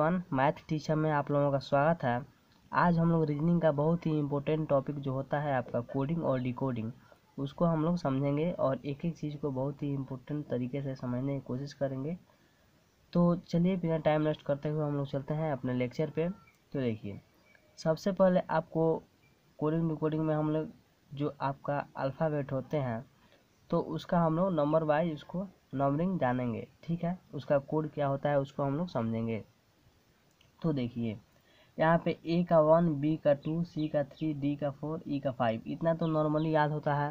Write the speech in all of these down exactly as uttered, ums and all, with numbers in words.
Everyone, math teacher में आप लोगों का स्वागत है। आज हम लोग रीजनिंग का बहुत ही इम्पोर्टेंट टॉपिक जो होता है आपका कोडिंग और डिकोडिंग, उसको हम लोग समझेंगे और एक एक चीज़ को बहुत ही इम्पोर्टेंट तरीके से समझने की कोशिश करेंगे। तो चलिए बिना टाइम वेस्ट करते हुए हम लोग चलते हैं अपने लेक्चर पे। तो देखिए, सबसे पहले आपको कोडिंग डिकोडिंग में हम लोग जो आपका अल्फ़ाबेट होते हैं तो उसका हम लोग नंबर वाइज उसको नंबरिंग जानेंगे, ठीक है। उसका कोड क्या होता है उसको हम लोग समझेंगे। तो देखिए यहाँ पे ए का वन, बी का टू, सी का थ्री, डी का फोर, ई का फाइव, इतना तो नॉर्मली याद होता है।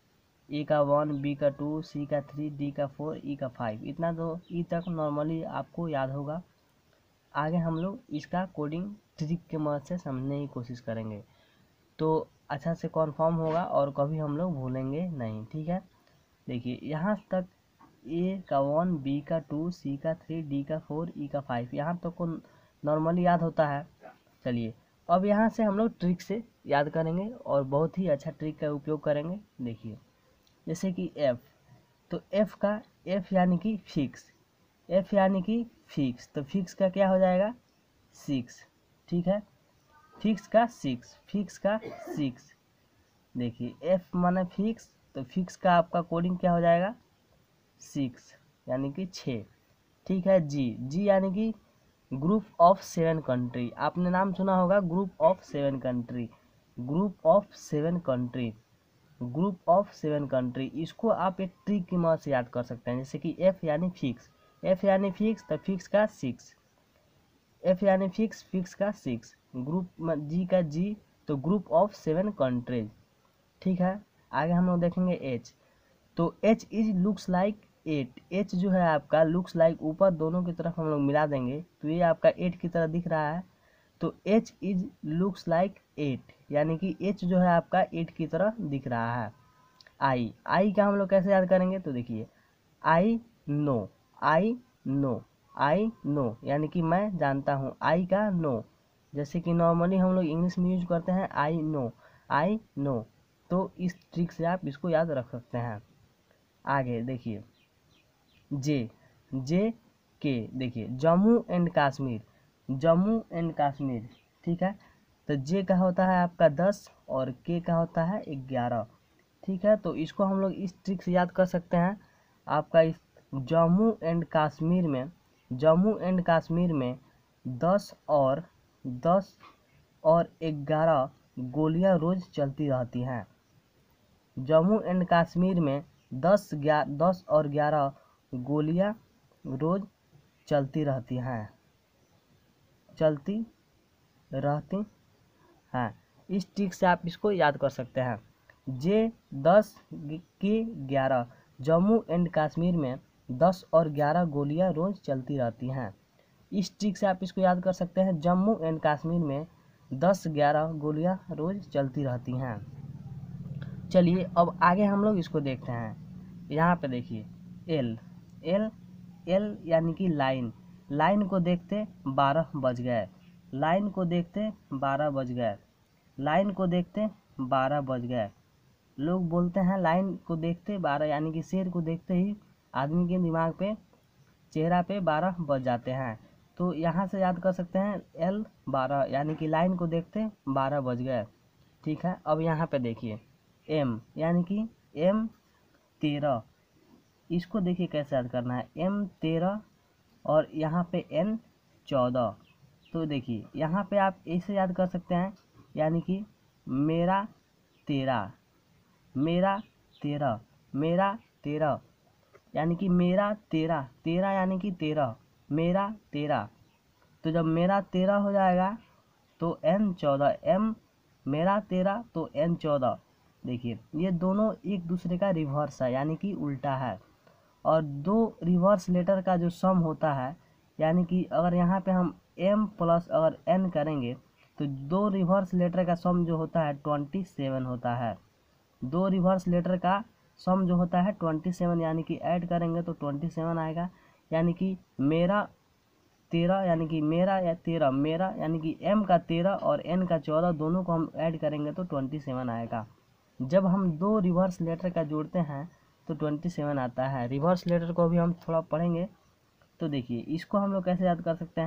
ए का वन, बी का टू, सी का थ्री, डी का फोर, ई का फाइव, इतना तो ई तक नॉर्मली आपको याद होगा। आगे हम लोग इसका कोडिंग ट्रिक के मदद से समझने की कोशिश करेंगे तो अच्छा से कन्फर्म होगा और कभी हम लोग भूलेंगे नहीं, ठीक है। देखिए यहाँ तक ए का वन, बी का टू, सी का थ्री, डी का फोर, ई का फाइव, यहाँ तक को नॉर्मली याद होता है। चलिए अब यहाँ से हम लोग ट्रिक से याद करेंगे और बहुत ही अच्छा ट्रिक का उपयोग करेंगे। देखिए जैसे कि एफ, तो एफ का एफ यानी कि फिक्स, एफ यानी कि फिक्स, तो फिक्स का क्या हो जाएगा सिक्स, ठीक है। फिक्स का सिक्स, फिक्स का सिक्स। देखिए एफ माने फिक्स, तो फिक्स का आपका कोडिंग क्या हो जाएगा सिक्स यानी कि छः, ठीक है। जी, जी यानी कि ग्रुप ऑफ सेवन कंट्री, आपने नाम सुना होगा group of seven country, group of seven country, group of seven country. इसको आप एक ट्रिक की मदद से याद कर सकते हैं, जैसे कि एफ यानी फिक्स, एफ यानी फिक्स तो फिक्स का सिक्स, एफ यानी फिक्स, फिक्स का सिक्स, ग्रुप जी का जी तो ग्रुप ऑफ सेवन कंट्रीज, ठीक है। आगे हम लोग देखेंगे एच, तो H is looks like eight, H जो है आपका लुक्स लाइक ऊपर दोनों की तरफ हम लोग मिला देंगे तो ये आपका एट की तरह दिख रहा है, तो H is looks like eight यानी कि एच जो है आपका एट की तरह दिख रहा है। आई, आई का हम लोग कैसे याद करेंगे, तो देखिए I know, I know, I know यानी कि मैं जानता हूँ, आई का नो, जैसे कि नॉर्मली हम लोग इंग्लिश में यूज करते हैं आई नो, आई नो, तो इस ट्रिक से आप इसको याद रख सकते हैं। आगे देखिए जे, जे के, देखिए जम्मू एंड कश्मीर, जम्मू एंड कश्मीर, ठीक है। तो जे का होता है आपका दस और के का होता है ग्यारह, ठीक है। तो इसको हम लोग इस ट्रिक से याद कर सकते हैं। आपका इस जम्मू एंड कश्मीर में, जम्मू एंड कश्मीर में दस और दस और ग्यारह गोलियां रोज चलती रहती हैं। जम्मू एंड कश्मीर में दस ग्यारह दस और ग्यारह गोलियां रोज चलती रहती हैं, चलती रहती हैं। इस ट्रिक से आप इसको याद कर सकते हैं। जे दस के ग्यारह, जम्मू एंड कश्मीर में दस और ग्यारह गोलियां रोज चलती रहती हैं। इस ट्रिक से आप इसको याद कर सकते हैं, जम्मू एंड कश्मीर में दस ग्यारह गोलियां रोज चलती रहती हैं। चलिए अब आगे हम लोग इसको देखते हैं। यहाँ पे देखिए एल, एल, एल यानी कि लाइन, लाइन को देखते बारह बज गए, लाइन को देखते बारह बज गए, लाइन को देखते बारह बज गए। लोग बोलते हैं लाइन को देखते बारह यानी कि शेर को देखते ही आदमी के दिमाग पे, चेहरा पे बारह बज जाते हैं, तो यहाँ से याद कर सकते हैं एल बारह यानी कि लाइन को देखते बारह बज गए, ठीक है। अब यहाँ पे देखिए एम यानी कि एम तेरह, इसको देखिए कैसे याद करना है, एम तेरह और यहाँ पे एन चौदह, तो देखिए यहाँ पे आप ऐसे याद कर सकते हैं, यानी कि मेरा तेरह, मेरा तेरह, मेरा तेरह यानी कि मेरा तेरह, तेरह यानी कि तेरह, मेरा तेरह, तो जब मेरा तेरह हो जाएगा तो एन चौदह, एम मेरा तेरह तो एन चौदह। देखिए ये दोनों एक दूसरे का रिवर्स है यानी कि उल्टा है, और दो रिवर्स लेटर का जो सम होता है, यानी कि अगर यहाँ पे हम m प्लस अगर n करेंगे तो दो रिवर्स लेटर का सम जो होता है ट्वेंटी सेवन होता है, दो रिवर्स लेटर का सम जो होता है ट्वेंटी सेवन, यानी कि ऐड करेंगे तो ट्वेंटी सेवन आएगा, यानी कि मेरा तेरह यानी कि मेरा या तेरह, मेरा यानी कि m का तेरह और n का चौदह, दोनों को हम ऐड करेंगे तो ट्वेंटी सेवन आएगा। जब हम दो रिवर्स लेटर का जोड़ते हैं तो ट्वेंटी सेवन आता है। रिवर्स लेटर को भी हम थोड़ा पढ़ेंगे, तो देखिए इसको हम लोग कैसे याद कर सकते हैं,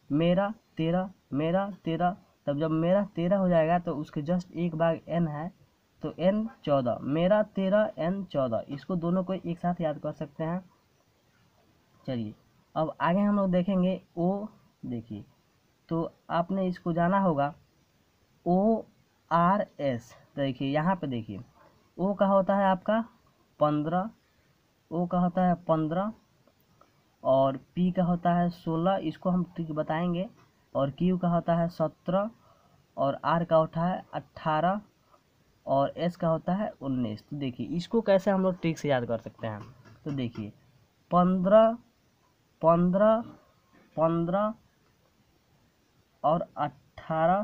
मेरा तेरह, मेरा तेरह, तब जब मेरा तेरह हो जाएगा तो उसके जस्ट एक भाग एन है, तो एन चौदह, मेरा तेरह एन चौदह, इसको दोनों को एक साथ याद कर सकते हैं। चलिए अब आगे हम लोग देखेंगे ओ, देखिए तो आपने इसको जाना होगा ओ आर एस। देखिए यहाँ पे देखिए ओ का होता है आपका पंद्रह, ओ का होता है पंद्रह, और पी का होता है सोलह, इसको हम ट्रिक बताएंगे, और क्यू का होता है सत्रह, और आर का होता है अट्ठारह, और एस का होता है उन्नीस। तो देखिए इसको कैसे हम लोग ट्रिक से याद कर सकते हैं। तो देखिए पंद्रह, पंद्रह, पंद्रह और अट्ठारह,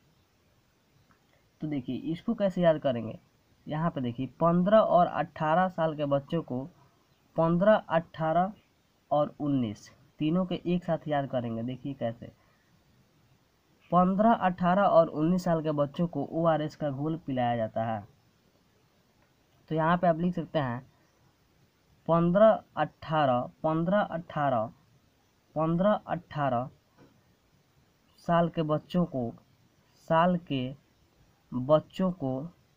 तो देखिए इसको कैसे याद करेंगे। यहाँ पे देखिए पंद्रह और अट्ठारह साल के बच्चों को पंद्रह, अट्ठारह और उन्नीस तीनों के एक साथ याद करेंगे। देखिए कैसे, पंद्रह, अट्ठारह और उन्नीस साल के बच्चों को ओ आर एस का घोल पिलाया जाता है। तो यहाँ पे आप लिख सकते हैं पंद्रह, अट्ठारह, पंद्रह, अट्ठारह, पंद्रह, अट्ठारह साल के बच्चों को साल के बच्चों को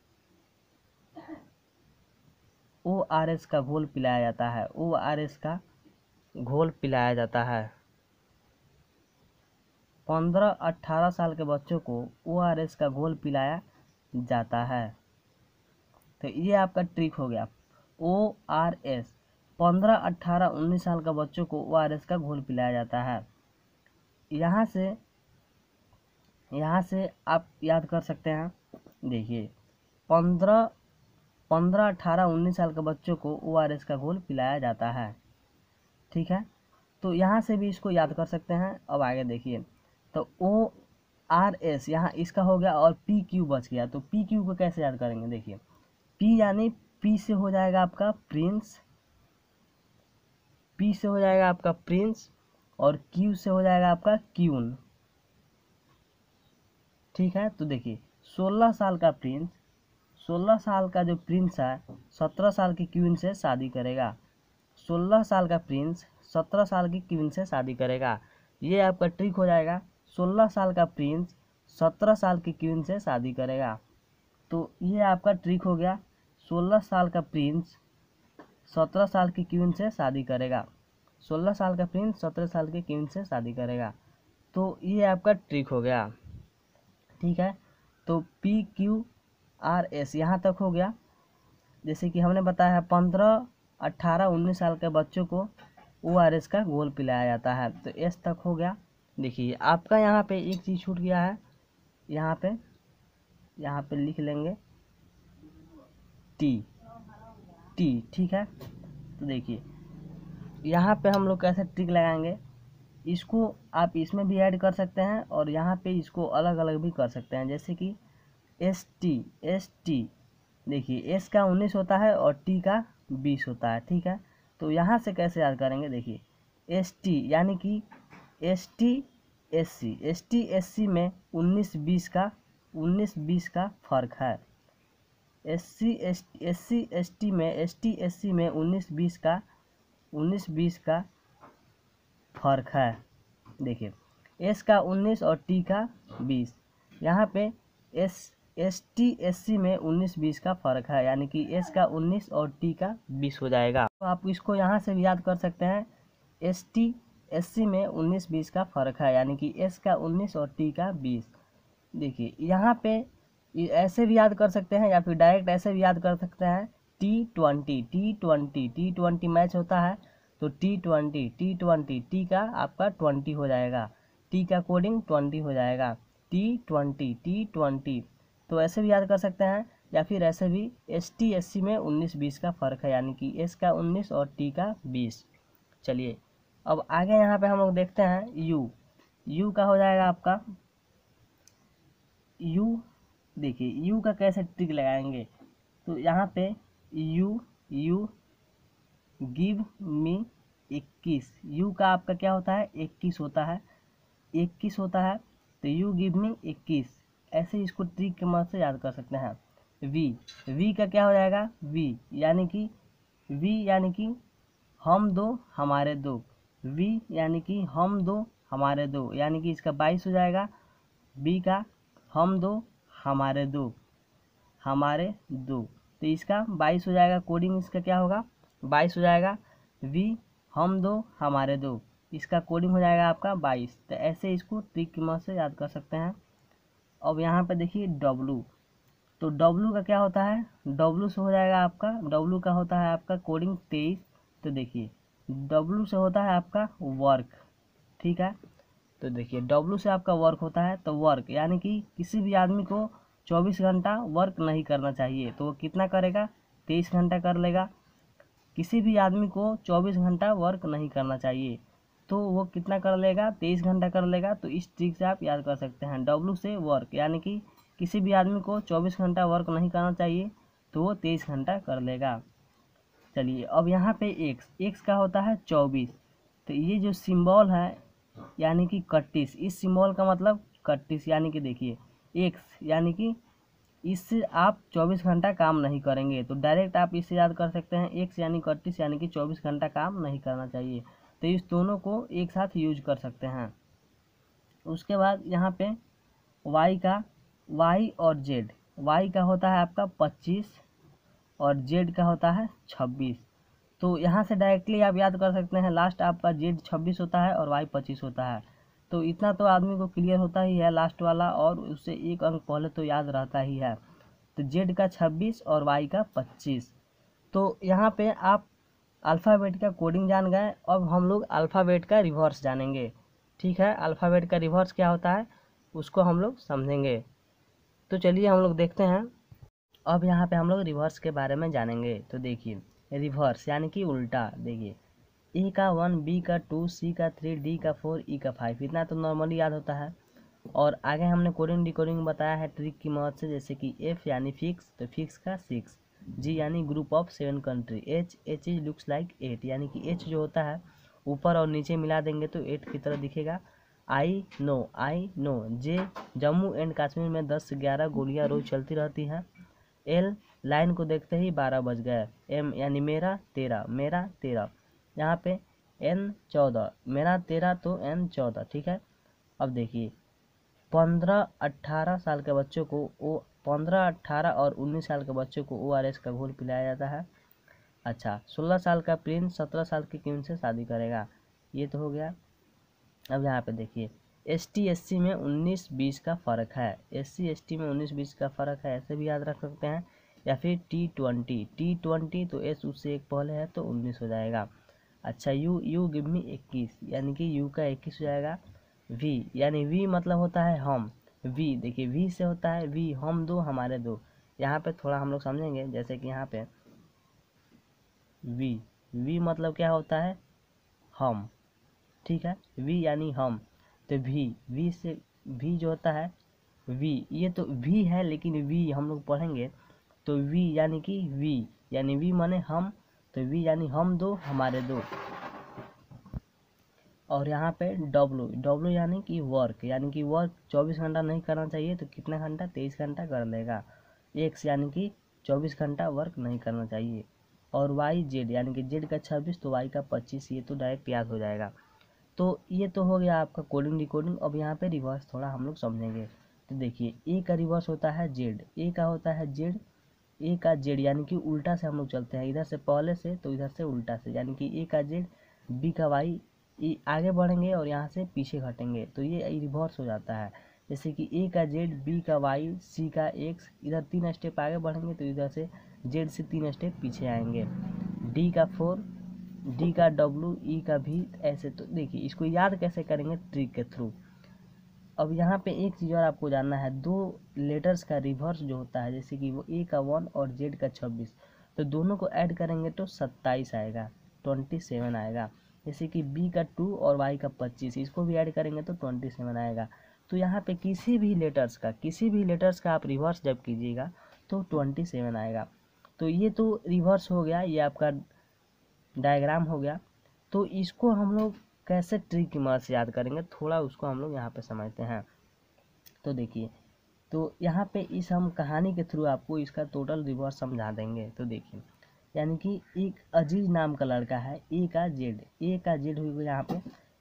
ओ आर एस का घोल पिलाया जाता है, ओ आर एस का घोल पिलाया जाता है। पंद्रह, अट्ठारह साल के बच्चों को ओ आर एस का घोल पिलाया जाता है। तो ये आपका ट्रिक हो गया, ओ आर एस, पंद्रह, अट्ठारह, उन्नीस साल के बच्चों को ओ आर एस का घोल पिलाया जाता है। यहाँ से यहाँ से आप याद कर सकते हैं। देखिए पंद्रह, पंद्रह, अठारह, उन्नीस साल के बच्चों को ओ आर एस का घोल पिलाया जाता है। ठीक है, तो यहाँ से भी इसको याद कर सकते हैं। अब आगे देखिए, तो ओ आर एस यहाँ इसका हो गया, और पी क्यू बच गया। तो पी क्यू को कैसे याद करेंगे। देखिए पी यानी पी से हो जाएगा आपका प्रिंस, पी से हो जाएगा आपका प्रिंस, और क्यू से हो जाएगा आपका क्यून। ठीक है, तो देखिए सोलह साल का प्रिंस, सोलह साल का जो प्रिंस है सत्रह साल की क्वीन से शादी करेगा। सोलह साल का प्रिंस सत्रह साल की क्वीन से शादी करेगा। ये आपका ट्रिक हो जाएगा, सोलह साल का प्रिंस सत्रह साल की क्वीन से शादी करेगा। तो ये आपका ट्रिक हो गया, सोलह साल का प्रिंस सत्रह साल की क्वीन से शादी करेगा, सोलह साल का प्रिंस सत्रह साल की क्वीन से शादी करेगा। तो ये आपका ट्रिक हो गया। ठीक है, तो पी क्यू आर एस यहाँ तक हो गया। जैसे कि हमने बताया है पंद्रह, अट्ठारह, उन्नीस साल के बच्चों को ओ आर एस का घोल पिलाया जाता है। तो एस तक हो गया। देखिए आपका यहाँ पे एक चीज़ छूट गया है, यहाँ पे यहाँ पे लिख लेंगे टी, टी। ठीक है, तो देखिए यहाँ पे हम लोग कैसे ट्रिक लगाएंगे, इसको आप इसमें भी ऐड कर सकते हैं, और यहाँ पे इसको अलग अलग भी कर सकते हैं। जैसे कि एस टी, एस टी, देखिए एस का उन्नीस होता है और टी का बीस होता है। ठीक है, तो यहाँ से कैसे याद करेंगे। देखिए एस टी यानी कि S T S C, S T S C में उन्नीस बीस का उन्नीस बीस का फर्क है। S C S S C S T में एस टी एस सी में उन्नीस बीस का उन्नीस बीस का फर्क है। देखिए एस का उन्नीस और टी का बीस, यहाँ पे S S T S C में उन्नीस बीस का फर्क है, यानी कि एस का उन्नीस और टी का बीस हो जाएगा। तो आप इसको यहाँ से भी याद कर सकते हैं, एस टी एस सी में उन्नीस बीस का फर्क है, यानी कि एस का उन्नीस और टी का बीस। देखिए यहाँ पे ऐसे भी याद कर सकते हैं, या फिर डायरेक्ट ऐसे भी याद कर सकते हैं, T twenty, T twenty, T twenty match होता है, तो T twenty, T twenty, T का आपका ट्वेंटी हो जाएगा, टी का कोडिंग ट्वेंटी हो जाएगा, टी ट्वेंटी, टी ट्वेंटी। तो ऐसे भी याद कर सकते हैं, या फिर ऐसे भी एस टी एस सी में उन्नीस बीस का फ़र्क है, यानी कि एस का उन्नीस और टी का बीस। चलिए अब आगे यहाँ पे हम लोग देखते हैं यू, यू का हो जाएगा आपका यू। देखिए यू का कैसे ट्रिक लगाएंगे, तो यहाँ पे यू यू गिव मी इक्कीस, यू का आपका क्या होता है इक्कीस होता है, इक्कीस होता है, तो यू गिव मी इक्कीस। ऐसे इसको ट्रिक के मदद से याद कर सकते हैं। वी, वी का क्या हो जाएगा वी, यानी कि वी यानी कि हम दो हमारे दो, वी यानी कि हम दो हमारे दो, यानी कि इसका बाईस हो जाएगा। बी का हम दो हमारे दो, हमारे दो, तो इसका बाईस हो जाएगा। कोडिंग इसका क्या होगा, बाईस हो जाएगा। वी हम दो हमारे दो, इसका कोडिंग हो जाएगा आपका बाईस। तो ऐसे इसको ट्रिक की मदद से याद कर सकते हैं। अब यहाँ पे देखिए डब्लू, तो डब्लू का क्या होता है, डब्लू से हो जाएगा आपका, डब्लू का होता है आपका कोडिंग तेईस। तो देखिए डब्लू से होता है आपका वर्क, ठीक है। तो देखिए डब्लू से आपका वर्क होता है, तो वर्क यानी कि किसी भी आदमी को चौबीस घंटा वर्क नहीं करना चाहिए, तो वो कितना करेगा, तेईस घंटा कर लेगा। किसी भी आदमी को चौबीस घंटा वर्क नहीं करना चाहिए, तो वो कितना कर लेगा, तेईस घंटा कर लेगा। तो इस ट्रिक से आप याद कर सकते हैं, डब्लू से वर्क यानी कि किसी भी आदमी को चौबीस घंटा वर्क नहीं करना चाहिए, तो वो तेईस घंटा कर लेगा। चलिए अब यहाँ पे एक्स, एक्स का होता है चौबीस। तो ये जो सिंबल है यानी कि इकतीस, इस सिंबल का मतलब इकतीस, यानी कि देखिए एक्स यानी कि इससे आप चौबीस घंटा काम नहीं करेंगे, तो डायरेक्ट आप इससे याद कर सकते हैं एक्स यानी इकतीस, यानी कि चौबीस घंटा काम नहीं करना चाहिए। तो इस दोनों को एक साथ यूज कर सकते हैं। उसके बाद यहाँ पे वाई का, वाई और जेड, वाई का होता है आपका पच्चीस और जेड का होता है छब्बीस। तो यहाँ से डायरेक्टली आप याद कर सकते हैं, लास्ट आपका जेड छब्बीस होता है और वाई पच्चीस होता है। तो इतना तो आदमी को क्लियर होता ही है लास्ट वाला, और उससे एक अंक पहले तो याद रहता ही है। तो जेड का छब्बीस और वाई का पच्चीस। तो यहाँ पे आप अल्फ़ाबेट का कोडिंग जान गए। अब हम लोग अल्फ़ाबेट का रिवर्स जानेंगे, ठीक है। अल्फ़ाबेट का रिवर्स क्या होता है उसको हम लोग समझेंगे। तो चलिए हम लोग देखते हैं। अब यहाँ पे हम लोग रिवर्स के बारे में जानेंगे। तो देखिए रिवर्स यानी कि उल्टा, देखिए ए का वन, बी का टू, सी का थ्री, डी का फोर, ई का फाइव, इतना तो नॉर्मली याद होता है। और आगे हमने कोडिंग डिकोडिंग बताया है ट्रिक की मदद से, जैसे कि एफ यानी फिक्स, तो फिक्स का सिक्स, जी यानी group of seven country, H H is looks like eight, यानी कि एच जो होता है ऊपर और नीचे मिला देंगे तो एट की तरह दिखेगा। I know, I know, J Jammu and Kashmir में दस से ग्यारह गोलियां रोज चलती रहती हैं। एल लाइन को देखते ही बारह बज गए। एम यानी मेरा, तेरह, मेरा तेरह, यहाँ पे एन चौदह, मेरा तेरह तो एन चौदह, ठीक है। अब देखिए पंद्रह अट्ठारह साल के बच्चों को ओ पंद्रह अट्ठारह और उन्नीस साल के बच्चों को ओ आर एस का घोल पिलाया जाता है। अच्छा, सोलह साल का प्रिंस सत्रह साल की क्वीन से शादी करेगा, ये तो हो गया। अब यहाँ पे देखिए एस टी एस सी में उन्नीस बीस का फ़र्क है, एस सी एस टी में उन्नीस बीस का फ़र्क है, ऐसे भी याद रख सकते हैं। या फिर टी ट्वेंटी, टी ट्वेंटी तो एस उससे एक पहले है तो उन्नीस हो जाएगा। अच्छा यू, यू गिव मी इक्कीस, यानी कि यू का इक्कीस हो जाएगा। वी यानी वी मतलब होता है हम, वी देखिए वी से होता है वी, हम दो हमारे दो। यहाँ पे थोड़ा हम लोग समझेंगे, जैसे कि यहाँ पे वी, वी मतलब क्या होता है हम, ठीक है। वी यानी हम, तो वी, वी से वी जो होता है वी, ये तो वी है लेकिन वी हम लोग पढ़ेंगे तो वी यानी कि वी यानी वी माने हम, तो वी यानी हम दो हमारे दो। और यहाँ पे डब्लू, डब्लू यानी कि वर्क, यानी कि वर्क चौबीस घंटा नहीं करना चाहिए, तो कितना घंटा, तेईस घंटा कर लेगा। एक्स यानी कि चौबीस घंटा वर्क नहीं करना चाहिए। और वाई जेड यानी कि जेड का छब्बीस तो वाई का पच्चीस, ये तो डायरेक्ट याद हो जाएगा। तो ये तो हो गया आपका कोडिंग डिकोडिंग। अब यहाँ पे रिवर्स थोड़ा हम लोग समझेंगे। तो देखिए ए का रिवर्स होता है जेड, ए का होता है जेड, ए का जेड यानी कि उल्टा से हम लोग चलते हैं, इधर से पहले से तो इधर से उल्टा से, यानी कि ए का जेड, बी का वाई, ये आगे बढ़ेंगे और यहाँ से पीछे घटेंगे तो ये रिवर्स हो जाता है। जैसे कि ए का जेड, बी का वाई, सी का एक्स, इधर तीन स्टेप आगे बढ़ेंगे तो इधर से जेड से तीन स्टेप पीछे आएंगे। डी का फोर, डी का डब्लू, ई का भी, ऐसे। तो देखिए इसको याद कैसे करेंगे, ट्रिक के थ्रू। अब यहाँ पे एक चीज़ और आपको जानना है, दो लेटर्स का रिवर्स जो होता है, जैसे कि वो ए का वन और जेड का छब्बीस, तो दोनों को ऐड करेंगे तो सत्ताईस आएगा, ट्वेंटी सेवन आएगा। जैसे कि बी का टू और वाई का पच्चीस, इसको भी ऐड करेंगे तो ट्वेंटी सेवन आएगा। तो यहाँ पे किसी भी लेटर्स का किसी भी लेटर्स का आप रिवर्स जब कीजिएगा तो ट्वेंटी सेवन आएगा। तो ये तो रिवर्स हो गया, ये आपका डायग्राम हो गया। तो इसको हम लोग कैसे ट्रिक की मदद से याद करेंगे, थोड़ा उसको हम लोग यहाँ पे समझते हैं। तो देखिए, तो यहाँ पे इस हम कहानी के थ्रू आपको इसका टोटल रिवर्स समझा देंगे। तो देखिए यानी कि एक अजीज नाम का लड़का है, ए का जेड, ए का जेड हो गया यहाँ पे,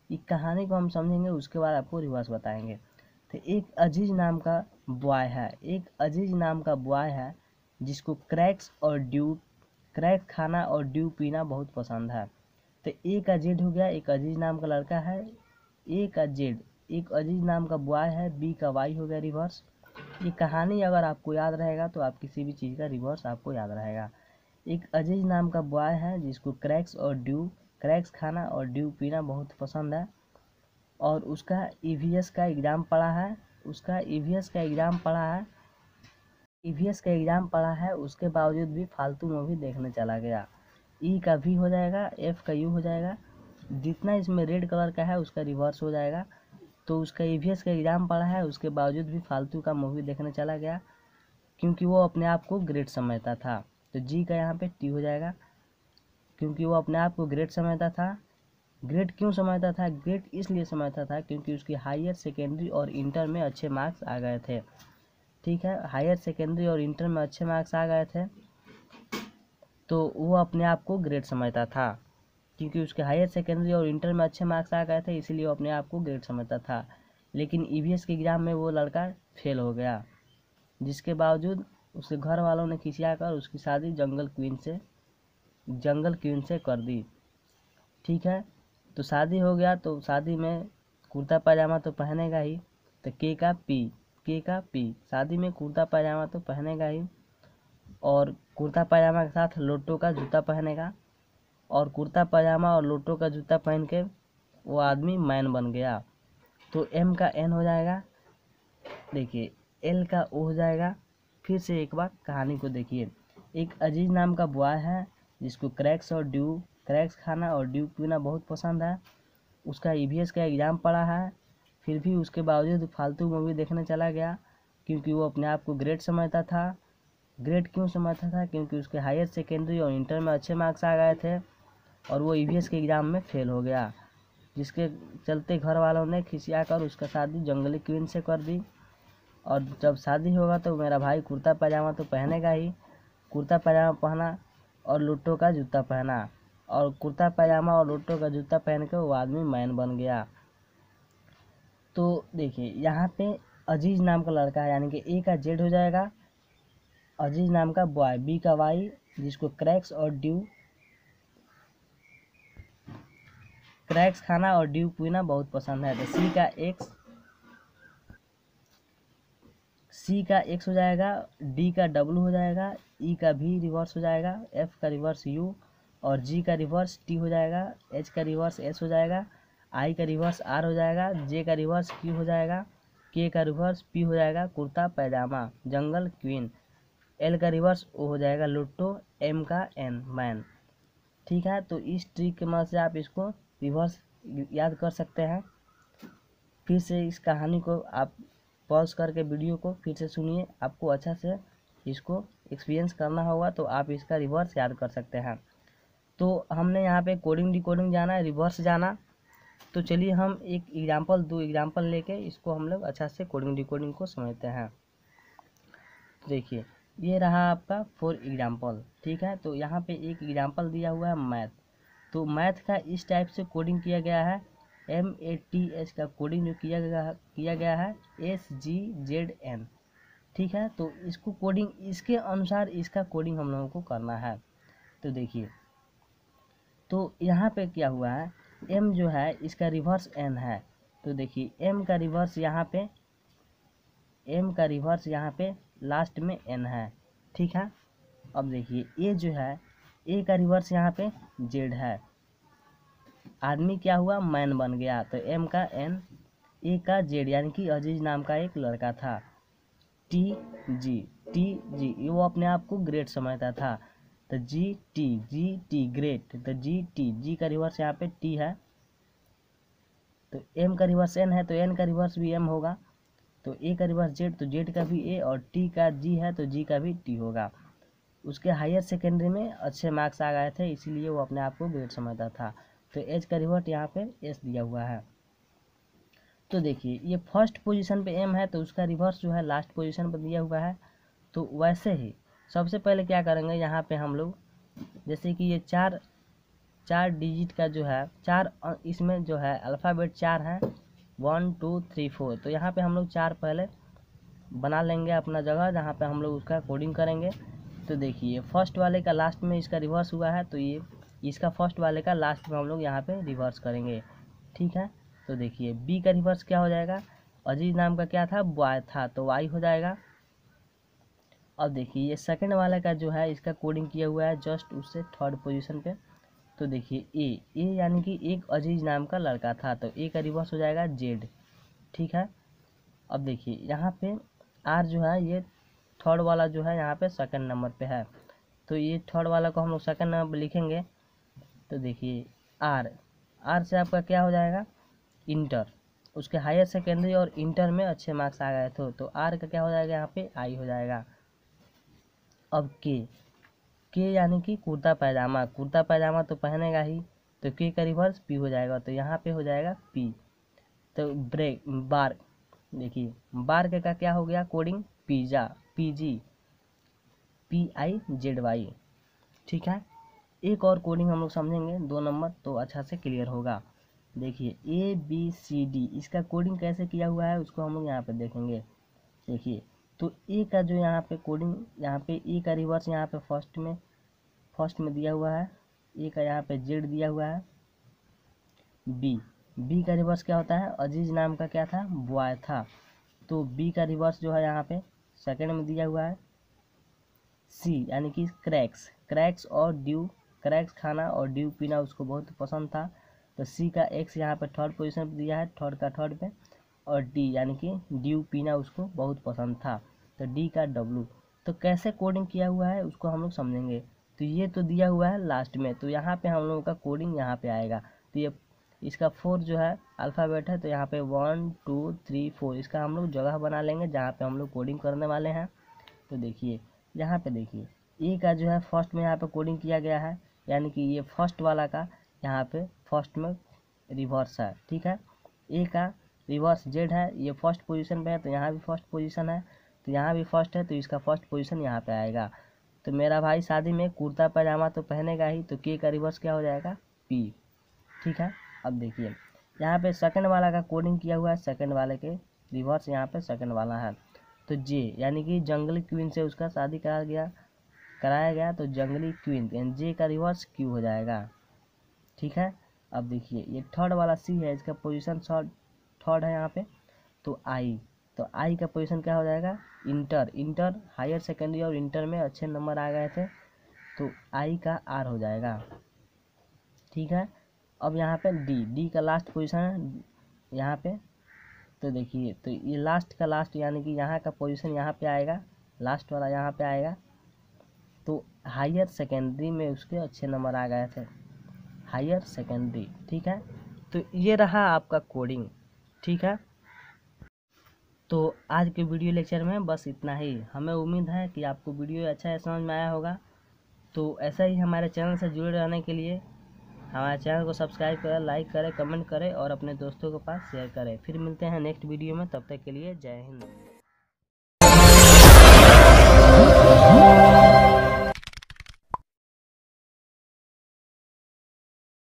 एक कहानी को हम समझेंगे, उसके बाद आपको रिवर्स बताएंगे। तो एक अजीज नाम का बॉय है, एक अजीज नाम का बॉय है जिसको क्रैक्स और ड्यू क्रैक खाना और ड्यू पीना बहुत पसंद है। तो ए का जेड हो गया, एक अजीज नाम का लड़का है, ए का जेड एक अजीज नाम का बॉय है, बी का वाई हो गया रिवर्स। ये कहानी अगर आपको याद रहेगा तो आप किसी भी चीज़ का रिवर्स आपको याद रहेगा। एक अजीज नाम का बॉय है जिसको क्रैक्स और ड्यू क्रैक्स खाना और ड्यू पीना बहुत पसंद है, और उसका ईवीएस का एग्ज़ाम पड़ा है उसका ईवीएस का एग्ज़ाम पड़ा है ईवीएस का एग्ज़ाम पड़ा है उसके बावजूद भी फालतू मूवी देखने चला गया। ई का वी हो जाएगा, एफ का यू हो जाएगा, जितना इसमें रेड कलर का है उसका रिवर्स हो जाएगा। तो उसका ईवीएस का एग्ज़ाम पड़ा है, उसके बावजूद भी फालतू का मूवी देखने चला गया क्योंकि वो अपने आप को ग्रेट समझता था। तो जी का यहाँ पे टी हो जाएगा, क्योंकि वो अपने आप को ग्रेट समझता था। ग्रेट क्यों समझता था? ग्रेट इसलिए समझता था क्योंकि उसकी हायर सेकेंडरी और इंटर में अच्छे मार्क्स आ गए थे। ठीक है, हायर सेकेंडरी और इंटर में अच्छे मार्क्स आ गए थे तो वो अपने आप को ग्रेट समझता था, क्योंकि उसके हायर सेकेंडरी और इंटर में अच्छे मार्क्स आ गए थे इसलिए वो अपने आप को ग्रेट समझता था। लेकिन ईवीएस के एग्ज़ाम में वो लड़का फेल हो गया, जिसके बावजूद उसके घर वालों ने खिसिया कर उसकी शादी जंगल क्वीन से जंगल क्वीन से कर दी। ठीक है, तो शादी हो गया, तो शादी में कुर्ता पैजामा तो पहनेगा ही। तो के का पी के का पी शादी में कुर्ता पैजामा तो पहनेगा ही, और कुर्ता पैजामा के साथ लोटो का जूता पहनेगा, और कुर्ता पैजामा और लोटो का जूता पहन के वो आदमी मैन बन गया। तो एम का एन हो जाएगा, देखिए एल का ओ हो जाएगा। फिर से एक बार कहानी को देखिए। एक अजीज नाम का बॉय है जिसको क्रैक्स और ड्यू क्रैक्स खाना और ड्यू पीना बहुत पसंद है। उसका ईवीएस का एग्ज़ाम पड़ा है, फिर भी उसके बावजूद फालतू मूवी देखने चला गया क्योंकि वो अपने आप को ग्रेट समझता था। ग्रेट क्यों समझता था? क्योंकि उसके हायर सेकेंडरी और इंटर में अच्छे मार्क्स आ गए थे और वो ईवीएस के एग्ज़ाम में फेल हो गया, जिसके चलते घर वालों ने खिसिया कर उसका शादी जंगली क्वीन से कर दी। और जब शादी होगा तो मेरा भाई कुर्ता पैजामा तो पहनेगा ही, कुर्ता पैजामा पहना और लुट्टो का जूता पहना, और कुर्ता पैजामा और लुट्टो का जूता पहन के वो आदमी मैन बन गया। तो देखिए यहाँ पे अजीज नाम का लड़का है, यानी कि ए का जेड हो जाएगा, अजीज नाम का बॉय, बी का वाई जिसको क्रैक्स और ड्यू क्रैक्स खाना और ड्यू पीना बहुत पसंद है। तो सी का एक्स सी का एक्स हो जाएगा, डी का डब्लू हो जाएगा, ई का भी रिवर्स हो जाएगा, एफ का रिवर्स यू, और जी का रिवर्स टी हो जाएगा, एच का रिवर्स एस हो जाएगा, आई का रिवर्स आर हो जाएगा, जे का रिवर्स क्यू हो जाएगा, के का रिवर्स पी हो जाएगा, कुर्ता पैजामा जंगल क्वीन, एल का रिवर्स ओ हो जाएगा लुट्टो, एम का एन मैन। ठीक है, तो इस ट्रिक की मदद से आप इसको रिवर्स याद कर सकते हैं। फिर से इस कहानी को आप पॉज करके वीडियो को फिर से सुनिए, आपको अच्छा से इसको एक्सपीरियंस करना होगा तो आप इसका रिवर्स याद कर सकते हैं। तो हमने यहाँ पे कोडिंग डिकोडिंग जाना है, रिवर्स जाना, तो चलिए हम एक एग्जांपल दो एग्जांपल लेके इसको हम लोग अच्छा से कोडिंग डिकोडिंग को समझते हैं। तो देखिए ये रहा आपका फोर एग्जाम्पल। ठीक है, तो यहाँ पे एक एग्जाम्पल दिया हुआ है मैथ। तो मैथ का इस टाइप से कोडिंग किया गया है, एम ए टी एच का कोडिंग जो किया गया किया गया है एस जी जेड एन। ठीक है, तो इसको कोडिंग इसके अनुसार इसका कोडिंग हम लोगों को करना है। तो देखिए, तो यहाँ पे क्या हुआ है, एम जो है इसका रिवर्स एन है। तो देखिए एम का रिवर्स यहाँ पे एम का रिवर्स यहाँ पे लास्ट में एन है। ठीक है, अब देखिए ए जो है, ए का रिवर्स यहाँ पे जेड है, आदमी क्या हुआ, मैन बन गया। तो एम का एन, ए का जेड, यानी कि अजीज नाम का एक लड़का था। टी जी टी जी वो अपने आप को ग्रेट समझता था। तो G T G T great, तो जी टी जी का रिवर्स यहाँ पे टी है, तो एम का रिवर्स एन है तो एन का रिवर्स भी एम होगा, तो ए का रिवर्स जेड तो जेड का भी ए, और टी का जी है तो जी का भी टी होगा। उसके हायर सेकेंडरी में अच्छे मार्क्स आ गए थे इसीलिए वो अपने आप को ग्रेट समझता था। तो एच का रिवर्स यहाँ पे एस दिया हुआ है। तो देखिए ये फर्स्ट पोजीशन पे एम है तो उसका रिवर्स जो है लास्ट पोजीशन पर दिया हुआ है। तो वैसे ही सबसे पहले क्या करेंगे, यहाँ पे हम लोग जैसे कि ये चार चार डिजिट का जो है चार, इसमें जो है अल्फ़ाबेट चार है, वन टू थ्री फोर। तो यहाँ पे हम लोग चार पहले बना लेंगे अपना जगह जहाँ पे हम लोग उसका कोडिंग करेंगे। तो देखिए फर्स्ट वाले का लास्ट में इसका रिवर्स हुआ है, तो ये इसका फर्स्ट वाले का लास्ट में हम लोग यहाँ पे रिवर्स करेंगे, ठीक है। तो देखिए बी का रिवर्स क्या हो जाएगा, अजीज नाम का क्या था, बॉय था, तो वाई हो जाएगा। अब देखिए ये सेकंड वाले का जो है इसका कोडिंग किया हुआ है जस्ट उससे थर्ड पोजीशन पे। तो देखिए ए ए यानी कि एक अजीज नाम का लड़का था, तो ए का रिवर्स हो जाएगा जेड, ठीक है। अब देखिए यहाँ पे आर जो है ये थर्ड वाला जो है यहाँ पे सेकंड नंबर पे है, तो ये थर्ड वाला को हम लोग सेकंड नंबर पे लिखेंगे। तो देखिए आर आर से आपका क्या हो जाएगा, इंटर, उसके हायर सेकेंडरी और इंटर में अच्छे मार्क्स आ गए थे, तो आर का क्या हो जाएगा यहाँ पे आई हो जाएगा। अब के के यानी कि कुर्ता पैजामा, कुर्ता पैजामा तो पहनेगा ही, तो के का रिवर्स पी हो जाएगा, तो यहाँ पे हो जाएगा पी। तो ब्रेक बार, देखिए बार के का क्या हो गया coding, pizza, P G P I Z Y, ठीक है। एक और कोडिंग हम लोग समझेंगे दो नंबर, तो अच्छा से क्लियर होगा। देखिए ए बी सी डी इसका कोडिंग कैसे किया हुआ है उसको हम लोग यहाँ पे देखेंगे। देखिए तो ए का जो यहाँ पे कोडिंग, यहाँ पे ए का रिवर्स यहाँ पे फर्स्ट में फर्स्ट में दिया हुआ है, ए का यहाँ पे जेड दिया हुआ है। बी बी का रिवर्स क्या होता है, अजीज नाम का क्या था, बॉय था, तो बी का रिवर्स जो है यहाँ पे सेकंड में दिया हुआ है। सी यानी कि क्रैक्स, क्रैक्स और ड्यू, क्रैक्स खाना और ड्यू पीना उसको बहुत पसंद था, तो सी का एक्स यहाँ पे थर्ड पोजीशन पे दिया है, थर्ड का थर्ड पे, और डी यानी कि ड्यू पीना उसको बहुत पसंद था, तो डी का डब्लू। तो कैसे कोडिंग किया हुआ है उसको हम लोग समझेंगे। तो ये तो दिया हुआ है लास्ट में, तो यहाँ पे हम लोगों का कोडिंग यहाँ पे आएगा। तो ये इसका फोर जो है अल्फ़ाबेट है, तो यहाँ पे वन टू थ्री फोर इसका हम लोग जगह बना लेंगे जहाँ पे हम लोग कोडिंग करने वाले हैं। तो देखिए यहाँ पे देखिए ए का जो है फर्स्ट में यहाँ पे कोडिंग किया गया है, यानी कि ये फर्स्ट वाला का यहाँ पे फर्स्ट में रिवर्स है, ठीक है। ए का रिवर्स जेड है, ये फर्स्ट पोजीशन पे है, तो यहाँ भी फर्स्ट पोजीशन है, तो यहाँ भी फर्स्ट है, तो इसका फर्स्ट पोजीशन यहाँ पे आएगा। तो मेरा भाई शादी में कुर्ता पैजामा तो पहनेगा ही, तो के का रिवर्स क्या हो जाएगा, पी, ठीक है। अब देखिए यहाँ पे सेकंड वाला का कोडिंग किया हुआ है, सेकंड वाले के रिवर्स यहाँ पे सेकंड वाला है, तो जे यानी कि जंगली क्वीन से उसका शादी कराया गया कराया गया तो जंगली क्वीन, यानी जे का रिवर्स क्यू हो जाएगा, ठीक है। अब देखिए ये थर्ड वाला सी है, इसका पोजीशन थर्ड है यहाँ पे, तो आई, तो आई का पोजीशन क्या हो जाएगा, इंटर, इंटर हायर सेकेंडरी और इंटर में अच्छे नंबर आ गए थे, तो आई का आर हो जाएगा, ठीक है। अब यहाँ पे डी डी का लास्ट पोजीशन है यहाँ पे, तो देखिए तो ये लास्ट का लास्ट यानी कि यहाँ का पोजीशन यहाँ पे आएगा, लास्ट वाला यहाँ पे आएगा, तो हायर सेकेंडरी में उसके अच्छे नंबर आ गए थे, हायर सेकेंडरी, ठीक है। तो ये रहा आपका कोडिंग, ठीक है। तो आज के वीडियो लेक्चर में बस इतना ही। हमें उम्मीद है कि आपको वीडियो अच्छा है समझ में आया होगा। तो ऐसा ही हमारे चैनल से जुड़े रहने के लिए हमारे चैनल को सब्सक्राइब करें, लाइक करें, कमेंट करें और अपने दोस्तों के पास शेयर करें। फिर मिलते हैं नेक्स्ट वीडियो में, तब तक के लिए जय हिंद।